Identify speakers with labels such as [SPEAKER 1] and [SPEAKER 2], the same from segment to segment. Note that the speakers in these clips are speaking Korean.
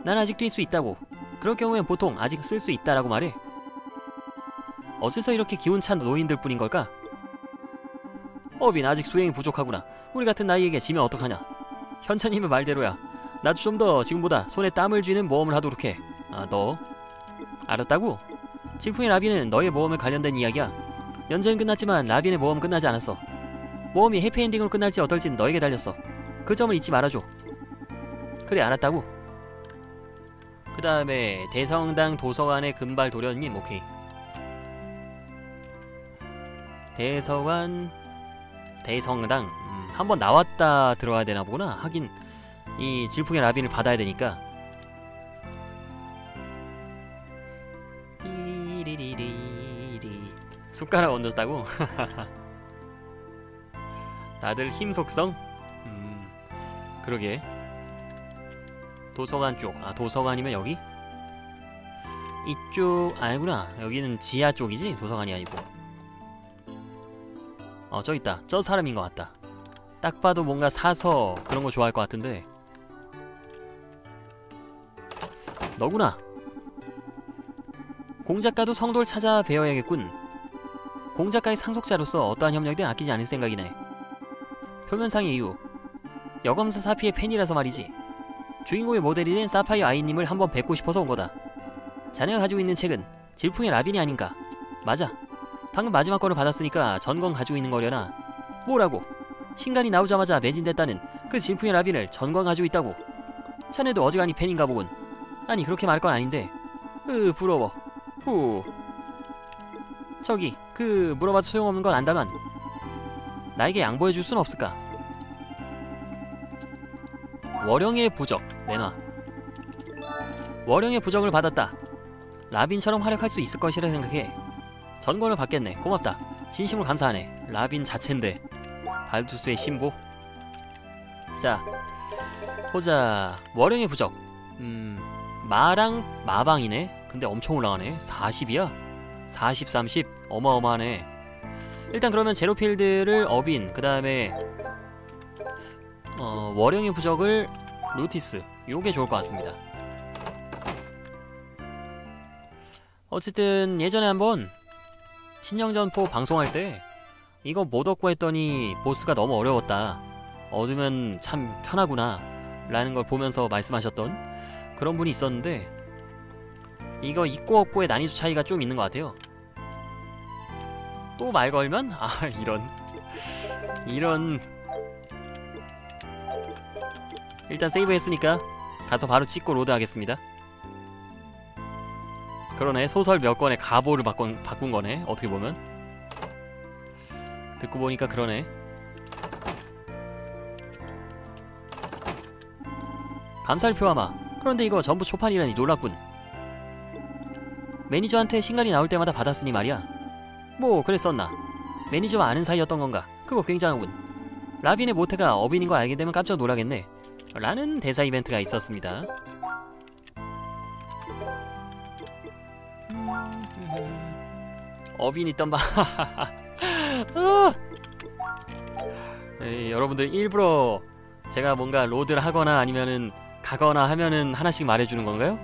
[SPEAKER 1] 난 아직 뛸 수 있다고. 그럴 경우엔 보통 아직 쓸 수 있다라고 말해. 어째서 이렇게 기운찬 노인들 뿐인 걸까? 어빈, 아직 수행이 부족하구나. 우리 같은 나이에게 지면 어떡하냐. 현찬님의 말대로야. 나도 좀 더 지금보다 손에 땀을 쥐는 모험을 하도록 해. 아, 너? 알았다고? 질풍의 라비는 너의 모험에 관련된 이야기야. 연재는 끝났지만 라빈의 모험은 끝나지 않았어. 모험이 해피엔딩으로 끝날지 어떨진 너에게 달렸어. 그 점을 잊지 말아줘. 그래, 알았다고? 그 다음에 대성당 도서관의 금발 도련님. 오케이. 대성당 한번 나왔다 들어가야 되나 보구나. 하긴 이 질풍의 라빈을 받아야 되니까. 띠리리리리. 숟가락 얹었다고? 다들 힘 속성? 그러게. 도서관 쪽. 아, 도서관이면 여기? 이쪽 아니구나. 여기는 지하 쪽이지? 도서관이 아니고. 저 있다. 저 사람인 것 같다. 딱 봐도 뭔가 사서 그런 거 좋아할 것 같은데. 너구나. 공작가도 성도를 찾아 뵈어야겠군. 공작가의 상속자로서 어떠한 협력이든 아끼지 않을 생각이네. 표면상의 이유. 여검사 사피의 팬이라서 말이지. 주인공의 모델이 된 사파이어 아이님을 한번 뵙고 싶어서 온 거다. 자네가 가지고 있는 책은 질풍의 라빈이 아닌가? 맞아. 방금 마지막 거를 받았으니까 전권 가지고 있는 거려나? 뭐라고? 신간이 나오자마자 매진됐다는 그 질풍의 라빈을 전권 가지고 있다고? 자네도 어지간히 팬인가 보군. 아니, 그렇게 말할 건 아닌데. 부러워. 후. 저기, 물어봐도 소용없는 건 안다만 나에게 양보해줄 순 없을까? 월영의 부적 내놔. 월영의 부적을 받았다. 라빈처럼 활약할 수 있을 것이라 생각해. 전권을 받겠네. 고맙다. 진심으로 감사하네. 라빈 자체인데. 발두스의 신보. 자, 보자. 월영의 부적. 마랑 마방이네. 근데 엄청 올라가네. 40이야? 40, 30. 어마어마하네. 일단 그러면 제로필드를 어빈, 그 다음에 월영의 부적을 노티스. 요게 좋을 것 같습니다. 어쨌든 예전에 한번 신령전포 방송할 때 이거 못 얻고 했더니 보스가 너무 어려웠다. 얻으면 참 편하구나 라는 걸 보면서 말씀하셨던 그런 분이 있었는데, 이거 있고 없고의 난이도 차이가 좀 있는 것 같아요. 또 말 걸면? 아, 이런. 일단 세이브 했으니까 가서 바로 찍고 로드 하겠습니다. 그러네. 소설 몇 권의 가보를 바꾼 거네. 어떻게 보면. 듣고 보니까 그러네. 감사를 표하마. 그런데 이거 전부 초판이라니 놀랍군. 매니저한테 신간이 나올 때마다 받았으니 말이야. 뭐 그랬었나. 매니저와 아는 사이였던 건가. 그거 굉장하군. 라빈의 모태가 어빈인 걸 알게 되면 깜짝 놀라겠네. 라는 대사 이벤트가 있었습니다. 어빈 있던 바. 여러분들 일부러 제가 뭔가 로드를 하거나 아니면은 가거나 하면은 하나씩 말해주는 건가요?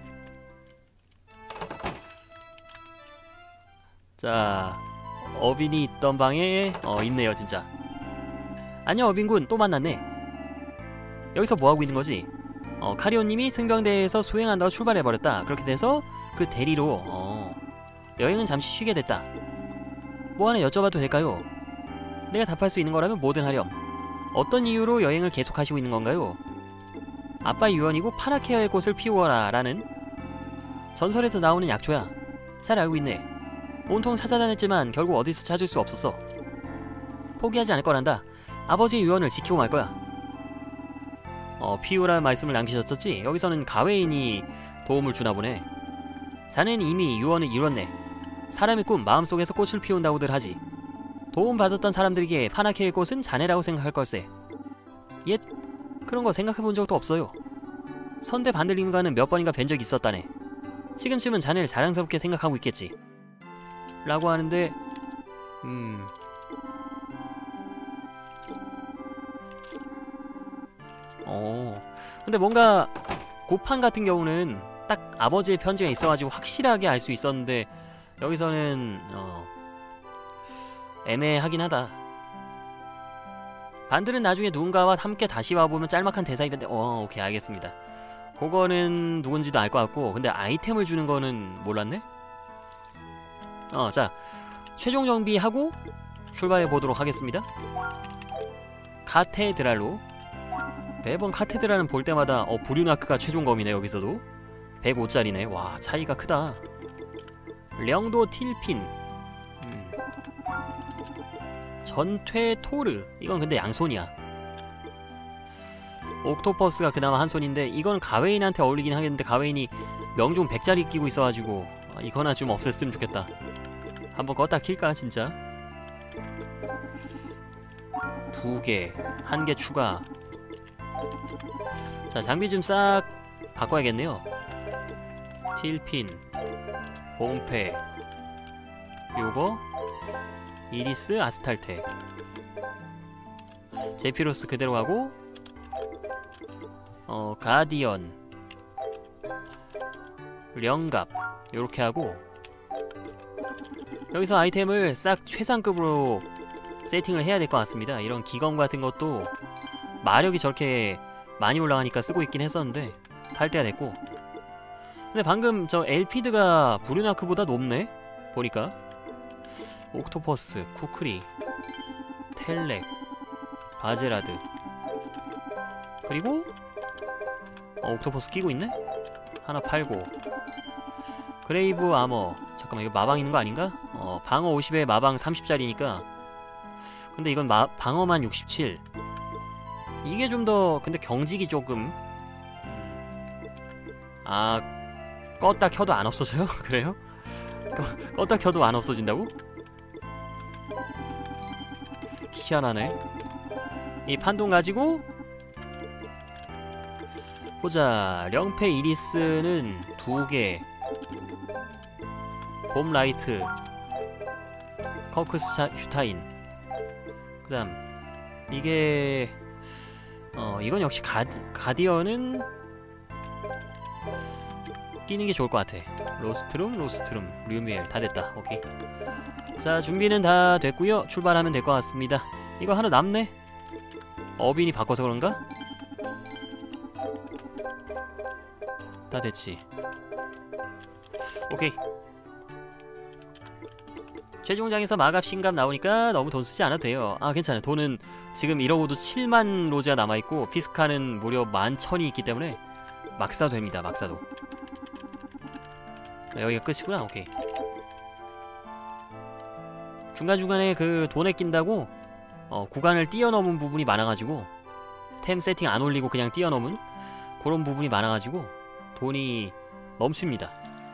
[SPEAKER 1] 자, 어빈이 있던 방에 있네요 진짜. 안녕 어빈군, 또 만났네. 여기서 뭐하고 있는 거지? 카리온님이 승병대에서 수행한다고 출발해버렸다. 그렇게 돼서 그 대리로 여행은 잠시 쉬게 됐다. 뭐 하나 여쭤봐도 될까요? 내가 답할 수 있는 거라면 뭐든 하렴. 어떤 이유로 여행을 계속하시고 있는 건가요? 아빠의 유언이고 파라케어의 꽃을 피우어라 라는 전설에서 나오는 약초야. 잘 알고 있네. 온통 찾아다녔지만 결국 어디서 찾을 수 없었어. 포기하지 않을 거란다. 아버지의 유언을 지키고 말 거야. 피우라는 말씀을 남기셨었지? 여기서는 가웨인이 도움을 주나 보네. 자네는 이미 유언을 이뤘네. 사람의 꿈 마음속에서 꽃을 피운다고들 하지. 도움받았던 사람들에게 파나케의 꽃은 자네라고 생각할 걸세. 옛 그런 거 생각해본 적도 없어요. 선대 반들림과는 몇 번인가 뵌 적이 있었다네. 지금쯤은 자네를 자랑스럽게 생각하고 있겠지. 라고 하는데 근데 뭔가 구판 같은 경우는 딱 아버지의 편지가 있어가지고 확실하게 알 수 있었는데 여기서는 애매하긴 하다. 반들은 나중에 누군가와 함께 다시 와보면 짤막한 대사 이벤트. 오케이, 알겠습니다. 그거는 누군지도 알 것 같고, 근데 아이템을 주는 거는 몰랐네? 자, 최종 정비하고 출발해 보도록 하겠습니다. 카테드랄로. 매번 카테드랄은 볼 때마다 브류나크가 최종검이네. 여기서도 105짜리네 와, 차이가 크다. 령도 틸핀. 전퇴 토르. 이건 근데 양손이야. 옥토퍼스가 그나마 한 손인데 이건 가웨인한테 어울리긴 하겠는데 가웨인이 명중 100짜리 끼고 있어가지고 이거나 좀 없앴으면 좋겠다. 한번 껐다 킬까 진짜? 2개, 1개 추가. 자, 장비 좀 싹 바꿔야겠네요. 틸핀, 봉패, 요거, 이리스, 아스탈테. 제피로스 그대로 가고, 가디언, 령갑 요렇게 하고, 여기서 아이템을 싹 최상급으로 세팅을 해야 될 것 같습니다. 이런 기검 같은 것도 마력이 저렇게 많이 올라가니까 쓰고 있긴 했었는데 탈 때가 됐고. 근데 방금 저 엘피드가 브류나크보다 높네? 보니까. 옥토퍼스, 쿠크리, 텔렉, 바제라드, 그리고 옥토퍼스 끼고 있네? 하나 팔고. 그레이브 아머. 잠깐만, 이거 마방 있는 거 아닌가? 방어 50에 마방 30짜리니까. 근데 이건 방어만 67. 이게 좀 더 근데 경직이 조금 껐다 켜도 안 없어져요? 그래요? 껐다 켜도 안 없어진다고? 희한하네. 이 판돈 가지고 보자. 령패 이리스는 2개, 봄라이트, 커크스 슈타인. 그 다음 이게 이건 역시 가디언은 끼는 게 좋을 것 같아. 로스트룸, 류미엘 다 됐다. 오케이. 자, 준비는 다 됐고요. 출발하면 될 것 같습니다. 이거 하나 남네? 어빈이 바꿔서 그런가? 다 됐지. 오케이. 최종장에서 마갑 신갑 나오니까 너무 돈 쓰지 않아도 돼요. 괜찮아. 돈은 지금 이러고도 7만 로즈가 남아있고 피스카는 무려 11,000이 있기 때문에 막 사도 됩니다. 막 사도. 여기가 끝이구나. 오케이. 중간중간에 그 돈에 낀다고 구간을 뛰어넘은 부분이 많아가지고 템 세팅 안 올리고 그냥 뛰어넘은 그런 부분이 많아가지고 돈이 넘칩니다.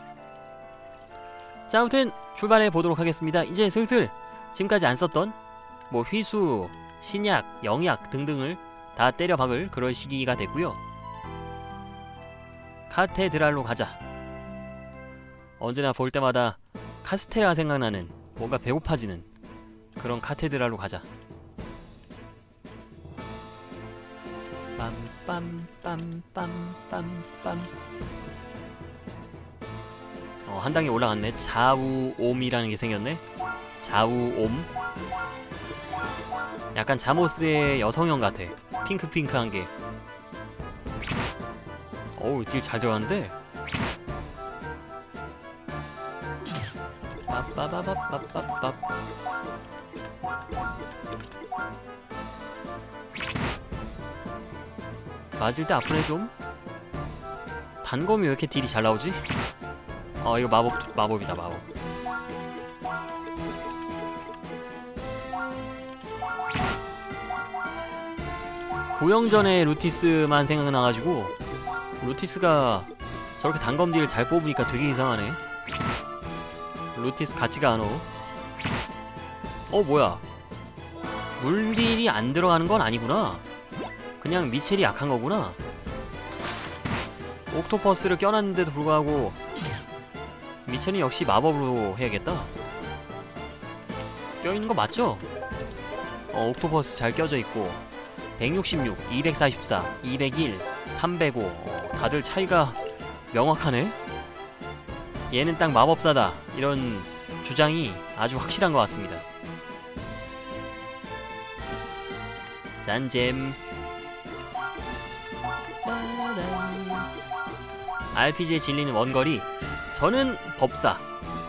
[SPEAKER 1] 자, 아무튼 출발해 보도록 하겠습니다. 이제 슬슬 지금까지 안 썼던 뭐 휘수, 신약, 영약 등등을 다 때려 박을 그럴 시기가 됐고요. 카테드랄로 가자. 언제나 볼 때마다 카스테라가 생각나는, 뭔가 배고파지는 그런 카테드랄로 가자. 빰빰빰빰빰빰. 한 단계 올라갔네. 좌우옴이라는 게 생겼네. 좌우옴. 약간 자모스의 여성형 같아. 핑크핑크한 게. 어우, 딜 잘 들어갔는데? 빠빠바바빠빠빠. 맞을 때 아프네 좀. 단검이 왜 이렇게 딜이 잘 나오지? 이거 마법이다, 마법. 구형전의 루티스만 생각나가지고 루티스가 저렇게 단검 딜을 잘 뽑으니까 되게 이상하네. 루티스 같지가 않어. 뭐야. 물딜이 안 들어가는 건 아니구나. 그냥 미첼이 약한 거구나. 옥토퍼스를 껴놨는데도 불구하고 미첼이 역시 마법으로 해야겠다. 껴있는 거 맞죠? 옥토퍼스 잘 껴져 있고 166, 244, 201 305. 다들 차이가 명확하네. 얘는 딱 마법사다, 이런 주장이 아주 확실한 것 같습니다. 짠잼. RPG에 질리는 원거리, 저는 법사.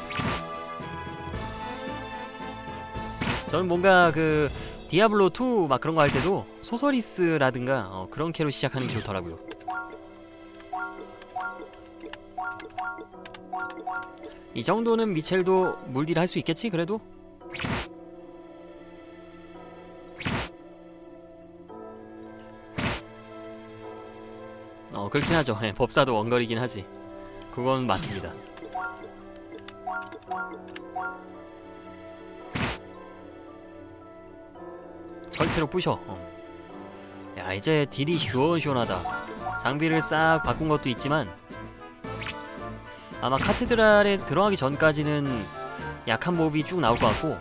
[SPEAKER 1] 저는 뭔가 그 디아블로2 막 그런 거 할 때도 소서리스라든가 그런 캐로 시작하는 게 좋더라고요. 이 정도는 미첼도 물딜 할 수 있겠지 그래도? 그렇긴 하죠. 예, 법사도 원거리긴 하지. 그건 맞습니다. 절대로 부셔. 야, 이제 딜이 시원시원하다. 장비를 싹 바꾼 것도 있지만 아마 카테드랄에 들어가기 전까지는 약한 몹이 쭉 나올 것 같고,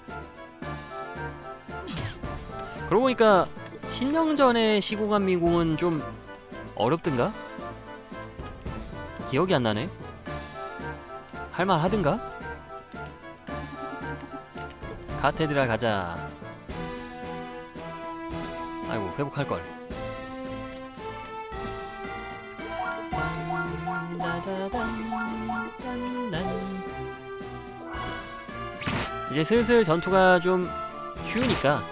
[SPEAKER 1] 그러고 보니까 신령전의 시공간 미궁은 좀 어렵든가? 기억이 안 나네. 할만하든가? 카테드랄 가자. 아이고, 회복할걸. 이제 슬슬 전투가 좀 쉬우니까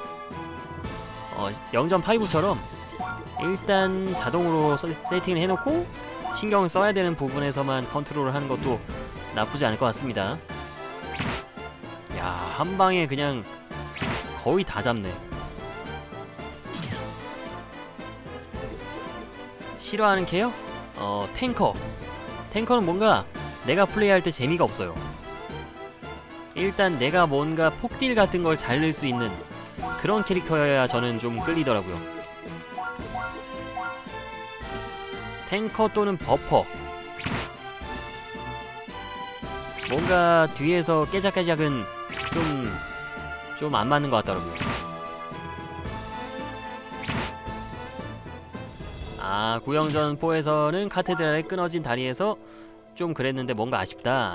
[SPEAKER 1] 0.5처럼 일단 자동으로 세팅을 해놓고 신경을 써야 되는 부분에서만 컨트롤을 하는 것도 나쁘지 않을 것 같습니다. 야, 한 방에 그냥 거의 다 잡네. 싫어하는 캐요? 탱커. 탱커는 뭔가 내가 플레이할 때 재미가 없어요. 일단 내가 뭔가 폭딜 같은 걸 잘 넣을 수 있는 그런 캐릭터여야 저는 좀 끌리더라고요. 탱커 또는 버퍼. 뭔가 뒤에서 깨작깨작은 좀 안 맞는 것 같더라고요. 아, 구영전 4에서는 카테드랄의 끊어진 다리에서 좀 그랬는데 뭔가 아쉽다.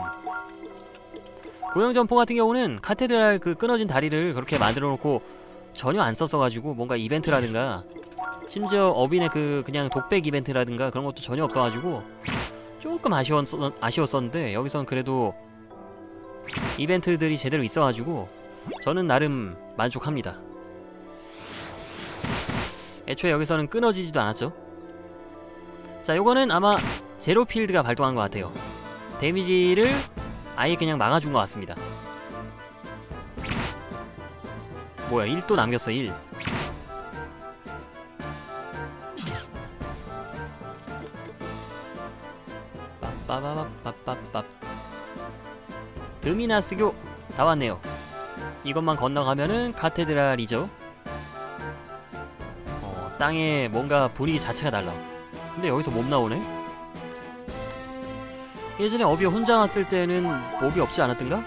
[SPEAKER 1] 구영전 4 같은 경우는 카테드랄 그 끊어진 다리를 그렇게 만들어 놓고 전혀 안 썼어가지고 뭔가 이벤트라든가 심지어 어빈의 그냥 독백 이벤트라든가 그런 것도 전혀 없어가지고 조금 아쉬웠었는데, 여기선 그래도 이벤트들이 제대로 있어가지고 저는 나름 만족합니다. 애초에 여기서는 끊어지지도 않았죠. 자, 요거는 아마 제로필드가 발동한 것 같아요. 데미지를 아예 그냥 막아준 것 같습니다. 뭐야, 1도 남겼어. 1. 빠바바빠빠빠. 드미나스교 다 왔네요. 이것만 건너가면은 카테드랄이죠. 땅에 뭔가 분위기 자체가 달라. 근데 여기서 몹 나오네? 예전에 어비 혼자 왔을 때는 몹이 없지 않았던가?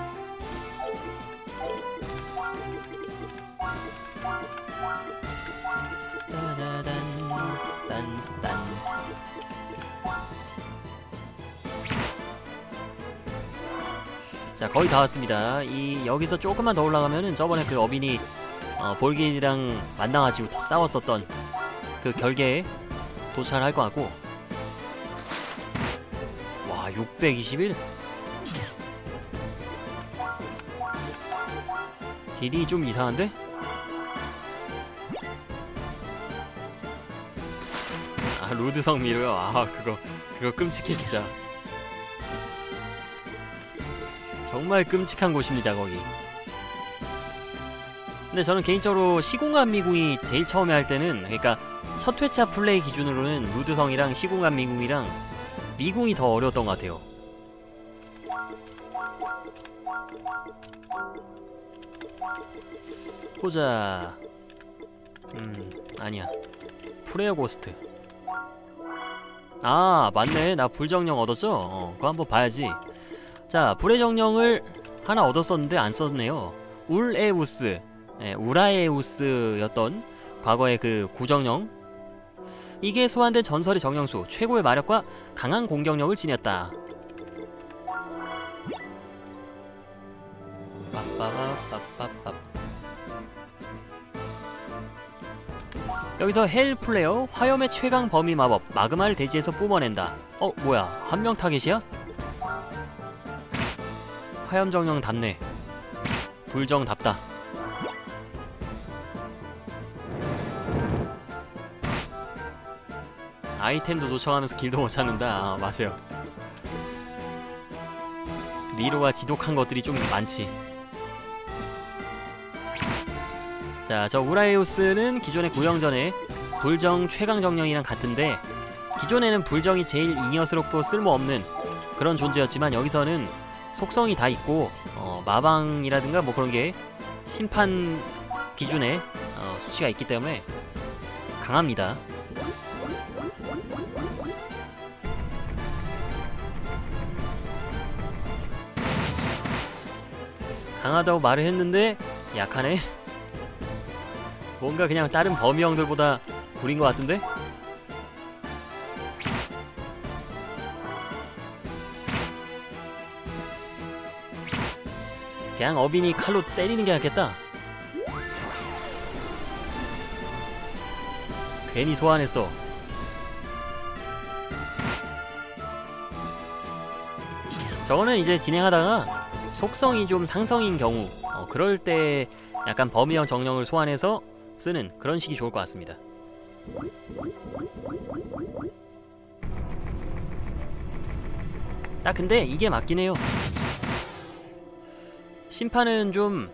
[SPEAKER 1] 자, 거의 다 왔습니다. 여기서 조금만 더 올라가면은 저번에 그 어빈이 볼깃이랑 만나가지고 싸웠었던 그 결계에 도착을 할 것 같고. 와, 621? 딜이 좀 이상한데? 아, 루드성 미로요? 아, 그거 끔찍해 진짜. 정말 끔찍한 곳입니다 거기. 근데 저는 개인적으로 시공간 미궁이 제일 처음에 할 때는, 그러니까 첫 회차 플레이 기준으로는 루드성이랑 시공간 미궁이랑 미궁이 더 어려웠던 것 같아요. 보자. 아니야. 프레어 고스트. 아, 맞네. 나 불정령 얻었죠? 그거 한번 봐야지. 자, 불의 정령을 하나 얻었었는데 안 썼네요. 울에우스. 네, 우라에우스였던 과거의 그 구정령. 이게 소환된 전설의 정령수, 최고의 마력과 강한 공격력을 지녔다. 빠빠바빠빠빠. 여기서 헬 플레어, 화염의 최강 범위 마법, 마그마를 대지에서 뿜어낸다. 뭐야, 한 명 타겟이야? 화염 정령 답네. 불정 답다. 아이템도 도청하면서 길도 못 찾는다. 아, 맞아요. 미로가 지독한 것들이 좀 많지. 자, 저 우라에우스는 기존의 구형전에 불정 최강정령이랑 같은데, 기존에는 불정이 제일 잉여스럽고 쓸모없는 그런 존재였지만 여기서는 속성이 다 있고 마방이라든가 뭐 그런게 심판 기준에 수치가 있기 때문에 강합니다. 강하다고 말을 했는데 약하네. 뭔가 그냥 다른 범위형들보다 구린 것 같은데? 그냥 어빈이 칼로 때리는 게 낫겠다. 괜히 소환했어. 저거는 이제 진행하다가 속성이 좀 상성인 경우 그럴 때 약간 범위형 정령을 소환해서 쓰는 그런 식이 좋을 것 같습니다. 딱 근데 이게 맞긴 해요. 심판은 좀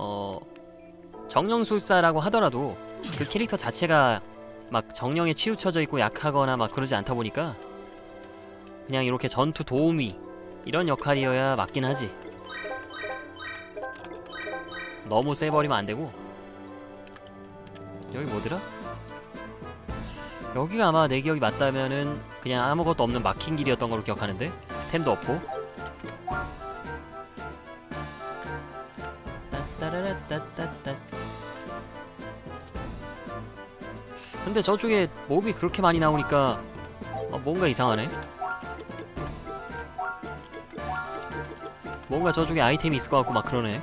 [SPEAKER 1] 정령술사라고 하더라도 그 캐릭터 자체가 막 정령에 치우쳐져 있고 약하거나 막 그러지 않다 보니까 그냥 이렇게 전투 도우미 이런 역할이어야 맞긴 하지. 너무 세버리면 안 되고. 여기 뭐더라? 여기가 아마 내 기억이 맞다면은 그냥 아무것도 없는 막힌 길이었던 걸로 기억하는데, 템도 없고. 따따라따따따. 근데 저쪽에 몹이 그렇게 많이 나오니까 뭔가 이상하네. 뭔가 저쪽에 아이템이 있을 것 같고 막 그러네.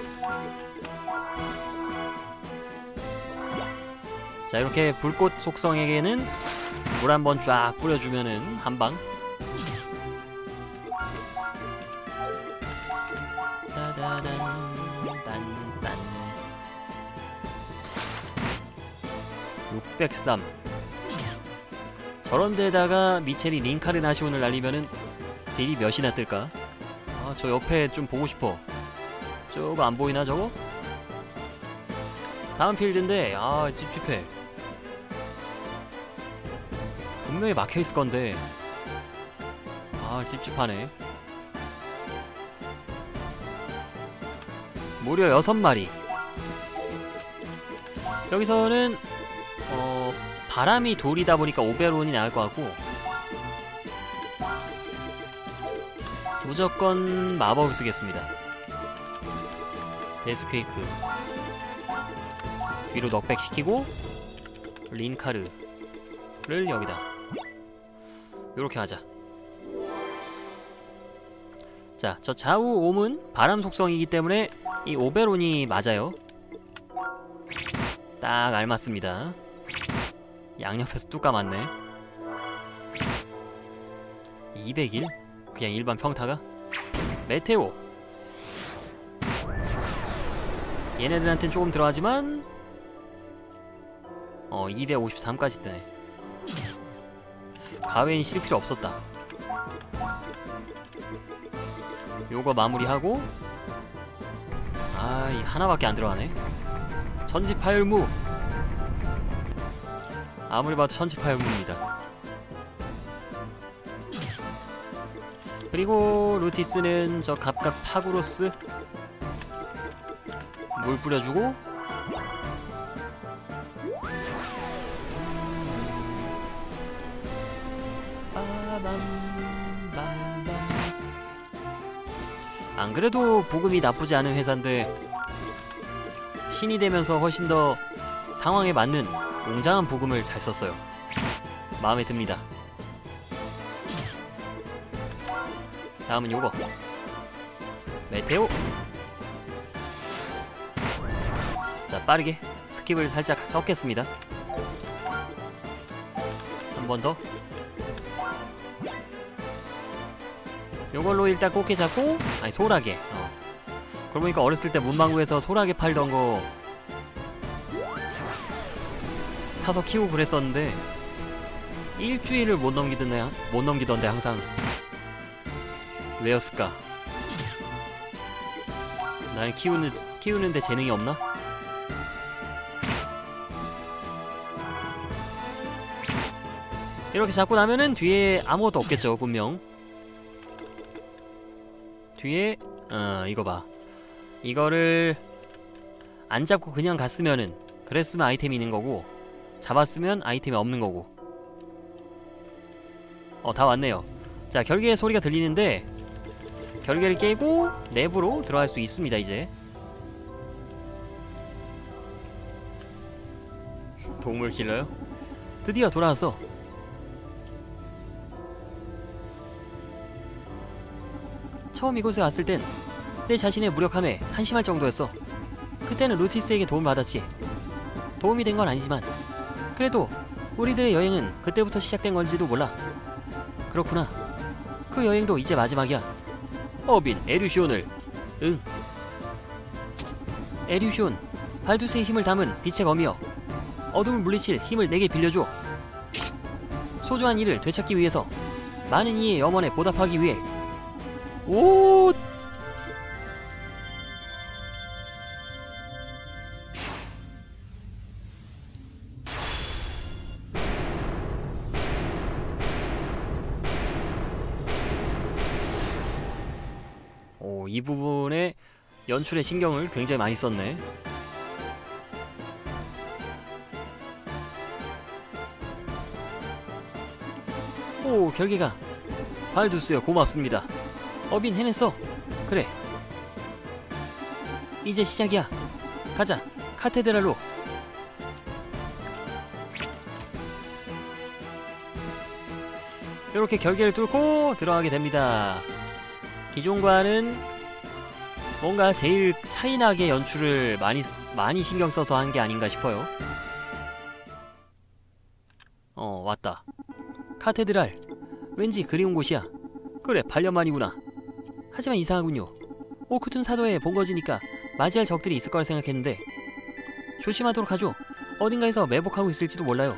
[SPEAKER 1] 자, 이렇게 불꽃 속성에게는 물 한번 쫙 뿌려주면은 한방. 따다단 딴딴 603. 저런 데다가 미첼이 링카르나시온을 날리면은 딜이 몇이나 뜰까? 아, 저 옆에 좀 보고 싶어. 저거 안 보이나 저거? 다음 필드인데 찝찝해. 분명히 막혀있을 건데 찝찝하네. 무려 6마리. 여기서는 바람이 둘이다 보니까 오베론이 나을 것 같고, 무조건 마법을 쓰겠습니다. 데스퀘이크 위로 넉백 시키고 린카르를 여기다 요렇게 하자. 자, 저 좌우 옴은 바람 속성이기 때문에 이 오베론이 맞아요. 딱 알맞습니다. 양옆에서 뚝 까맞네. 201? 그냥 일반 평타가? 메테오! 얘네들한텐 조금 들어가지만 253까지 뜨네. 가웨인 실 필요 없었다. 요거 마무리하고, 이 하나밖에 안 들어가네. 천지파열무! 아무리 봐도 천지파열무입니다. 그리고 루티스는 저 갑각 파구로스 물 뿌려주고, 안 그래도 부금이 나쁘지 않은 회사인데 신이 되면서 훨씬 더 상황에 맞는 웅장한 부금을 잘 썼어요. 마음에 듭니다. 다음은 요거 메테오. 자, 빠르게 스킵을 살짝 섞겠습니다. 한 번 더. 요걸로 일단 꽃게 잡고, 아니 소라게. 그러고 보니까 어렸을 때 문방구에서 소라게 팔던 거 사서 키우고 그랬었는데 일주일을 못 넘기던데 항상. 왜였을까? 난 키우는데 재능이 없나? 이렇게 잡고 나면은 뒤에 아무것도 없겠죠, 분명. 뒤에 이거 봐. 이거를 안 잡고 그냥 갔으면은, 그랬으면 아이템이 있는 거고, 잡았으면 아이템이 없는 거고. 다 왔네요. 자, 결계의 소리가 들리는데 결계를 깨고 내부로 들어갈 수 있습니다. 이제 동물 킬러요? 드디어 돌아왔어. 처음 이곳에 왔을 땐 내 자신의 무력함에 한심할 정도였어. 그때는 루티스에게 도움을 받았지. 도움이 된 건 아니지만 그래도 우리들의 여행은 그때부터 시작된 건지도 몰라. 그렇구나. 그 여행도 이제 마지막이야. 어빈, 에류시온을. 응. 에류시온, 발두스의 힘을 담은 빛의 검이여. 어둠을 물리칠 힘을 내게 빌려줘. 소중한 이를 되찾기 위해서, 많은 이의 염원에 보답하기 위해. 오! 이 부분에 연출에 신경을 굉장히 많이 썼네. 오, 결계가. 발두스여, 고맙습니다. 어빈, 해냈어. 그래. 이제 시작이야. 가자, 카테드랄로. 이렇게 결계를 뚫고 들어가게 됩니다. 기존과는 뭔가 제일 차이나게 연출을 많이 신경 써서 한 게 아닌가 싶어요. 왔다. 카테드랄. 왠지 그리운 곳이야. 그래, 8년 만이구나. 하지만 이상하군요. 오크툰 사도에 본거지니까 맞이할 적들이 있을 거라 생각했는데. 조심하도록 하죠. 어딘가에서 매복하고 있을지도 몰라요.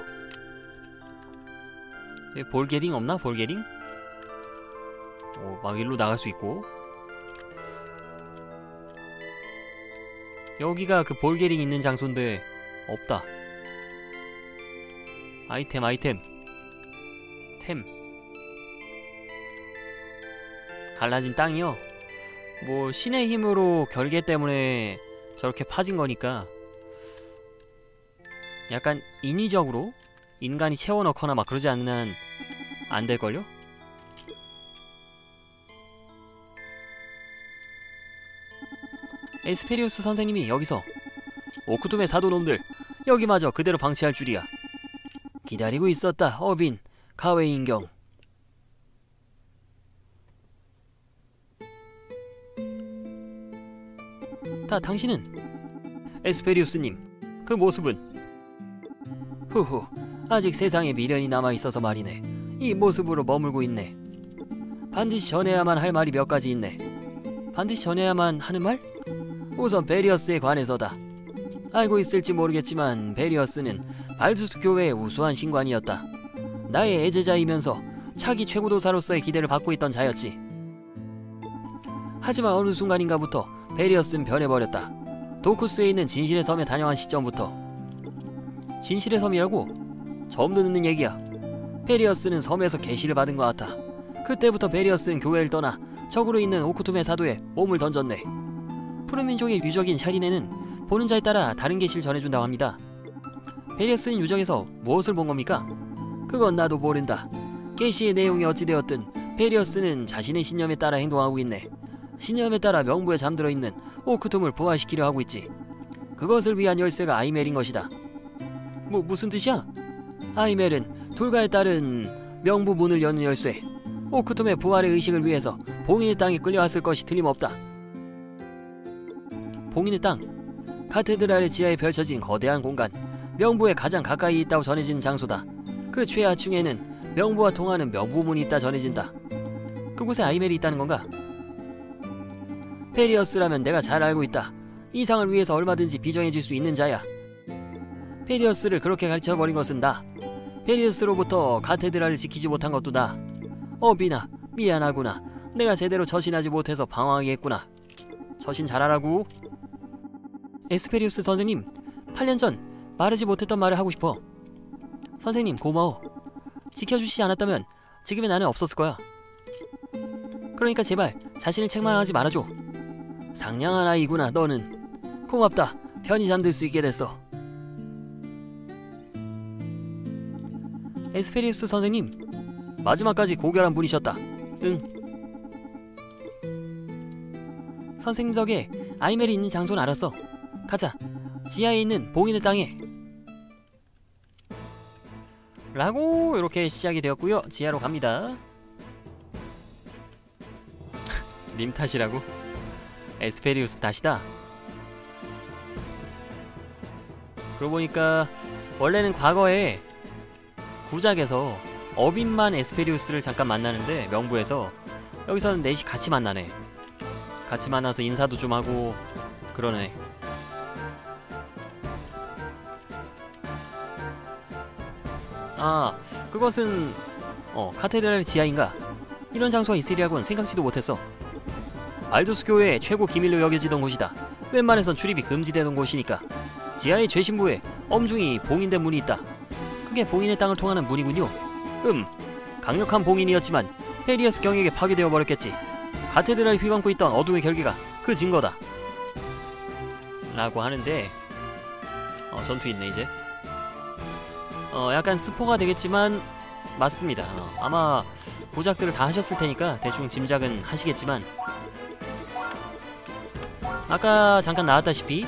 [SPEAKER 1] 볼게링 없나? 볼게링? 막 일로 나갈 수 있고. 여기가 그 볼게링 있는 장소인데 없다. 아이템 템. 갈라진 땅이요? 뭐 신의 힘으로 결계 때문에 저렇게 파진 거니까 약간 인위적으로 인간이 채워넣거나 막 그러지 않는 한 안 될걸요? 에스페리우스 선생님이 여기서. 오크툼의 사도놈들, 여기마저 그대로 방치할 줄이야. 기다리고 있었다, 어빈, 가웨이 인경. 당신은? 에스페리우스님, 그 모습은? 후후, 아직 세상에 미련이 남아있어서 말이네. 이 모습으로 머물고 있네. 반드시 전해야만 할 말이 몇 가지 있네. 반드시 전해야만 하는 말? 우선 베리어스에 관해서다. 알고 있을지 모르겠지만 베리어스는 발두스 교회의 우수한 신관이었다. 나의 애제자이면서 차기 최고도사로서의 기대를 받고 있던 자였지. 하지만 어느 순간인가부터 베리어스는 변해버렸다. 도쿠스에 있는 진실의 섬에 다녀간 시점부터. 진실의 섬이라고? 처음 듣는 얘기야. 베리어스는 섬에서 계시를 받은 것 같아. 그때부터 베리어스는 교회를 떠나 적으로 있는 오크툼의 사도에 몸을 던졌네. 푸른민족의 유적인 샤리네는 보는 자에 따라 다른 계시를 전해준다고 합니다. 베리어스는 유적에서 무엇을 본 겁니까? 그건 나도 모른다. 계시의 내용이 어찌되었든 베리어스는 자신의 신념에 따라 행동하고 있네. 신념에 따라 명부에 잠들어 있는 오크툼을 부활시키려 하고 있지. 그것을 위한 열쇠가 아이멜인 것이다. 무슨 뜻이야? 아이멜은 불가에 따른 명부 문을 여는 열쇠. 오크톰의 부활의 의식을 위해서 봉인의 땅에 끌려왔을 것이 틀림없다. 봉인의 땅. 카테드랄의 지하에 펼쳐진 거대한 공간. 명부에 가장 가까이 있다고 전해진 장소다. 그 최하층에는 명부와 통하는 명부문이 있다 전해진다. 그곳에 아이멜이 있다는 건가? 페리어스라면 내가 잘 알고 있다. 이상을 위해서 얼마든지 비정해질 수 있는 자야. 페리어스를 그렇게 가르쳐버린 것은 나. 페리어스로부터 카테드랄을 지키지 못한 것도 나. 비나, 미안하구나. 내가 제대로 처신하지 못해서 방황하게 했구나. 처신 잘하라고. 에스페리우스 선생님, 8년 전 말하지 못했던 말을 하고 싶어. 선생님, 고마워. 지켜주시지 않았다면 지금의 나는 없었을 거야. 그러니까 제발 자신을 책망하지 말아줘. 상냥한 아이구나, 너는. 고맙다. 편히 잠들 수 있게 됐어. 에스페리우스 선생님, 마지막까지 고결한 분이셨다. 응. 선생님 덕에 아이멜이 있는 장소는 알았어. 가자. 지하에 있는 봉인의 땅에. 라고 이렇게 시작이 되었고요. 지하로 갑니다. 님 탓이라고? 에스페리우스 탓이다. 그러고 보니까 원래는 과거에 구작에서 어빈만 에스페리우스를 잠깐 만나는데 명부에서 여기서는 넷이 같이 만나네. 같이 만나서 인사도 좀 하고 그러네. 아, 그것은 카테드랄 지하인가? 이런 장소가 있으리라고는 생각지도 못했어. 알도스 교회의 최고 기밀로 여겨지던 곳이다. 웬만해선 출입이 금지되던 곳이니까. 지하의 죄신부에 엄중히 봉인된 문이 있다. 그게 봉인의 땅을 통하는 문이군요. 강력한 봉인이었지만 페리어스 경에게 파괴되어 버렸겠지. 카테드랄이 휘감고 있던 어둠의 결계가 그 증거다. 라고 하는데 전투 있네 이제. 약간 스포가 되겠지만 맞습니다. 아마 구작들을 다 하셨을 테니까 대충 짐작은 하시겠지만 아까 잠깐 나왔다시피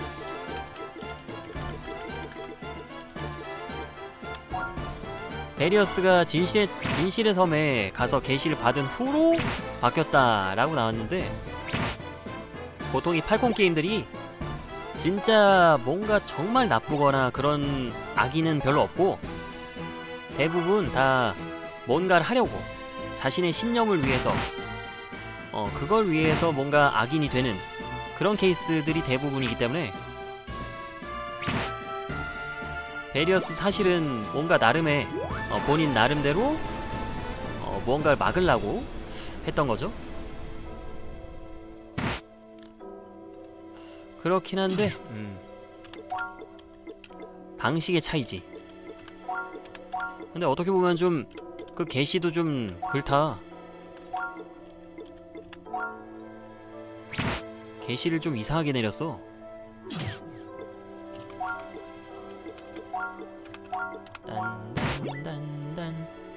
[SPEAKER 1] 베리어스가 진실의 섬에 가서 계시를 받은 후로 바뀌었다라고 나왔는데, 보통 이 팔콘 게임들이 진짜 뭔가 정말 나쁘거나 그런 악의는 별로 없고 대부분 다 뭔가를 하려고 자신의 신념을 위해서 그걸 위해서 뭔가 악인이 되는 그런 케이스들이 대부분이기 때문에 베리어스 사실은 뭔가 나름의 본인 나름대로 뭔가를 막으려고 했던 거죠. 그렇긴 한데 방식의 차이지. 근데 어떻게 보면 좀 그 게시도 좀 그렇다. 게시를 좀 이상하게 내렸어. 딴딴딴딴